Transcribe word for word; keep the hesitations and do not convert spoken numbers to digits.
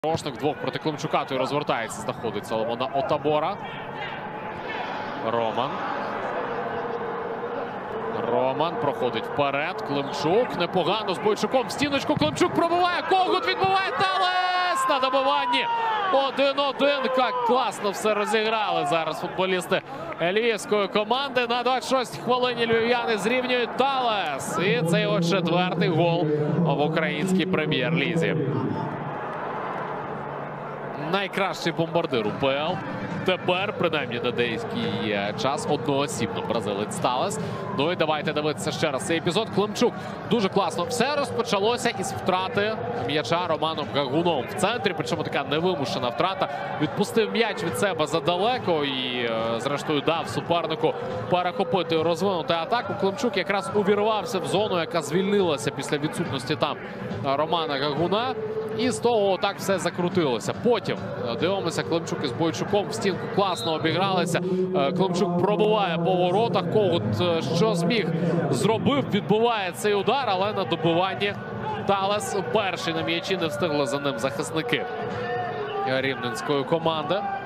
Рошник вдвох проти Климчука, той розвертається, знаходить Соломона Отабора. Роман. Роман проходить вперед. Климчук непогано з Бойчуком в стіночку. Климчук пробиває. Когут відбиває. Талес на добиванні. один-один. Як класно все розіграли зараз футболісти львівської команди. На двадцять шостій хвилині львів'яни зрівнюють Талес. І це його четвертий гол в українській прем'єр-лізі. Найкращий бомбардир УПЛ. Тепер, принаймні на деякий час, одноосібно бразилець Талес. Ну і давайте дивитися ще раз цей епізод. Климчук дуже класно. Все розпочалося із втрати м'яча Романом Гагуном в центрі. Причому така невимушена втрата. Відпустив м'яч від себе задалеко і, зрештою, дав супернику перехопити і розвинути атаку. Климчук якраз увірвався в зону, яка звільнилася після відсутності там Романа Гагуна. І з того так все закрутилося. Потім дивимося, Климчук із Бойчуком в стінку класно обігралися. Климчук пробиває по воротах. Когут, що зміг, зробив, відбиває цей удар, але на добиванні Талес перший на м'ячі, не встигли за ним захисники рівненської команди.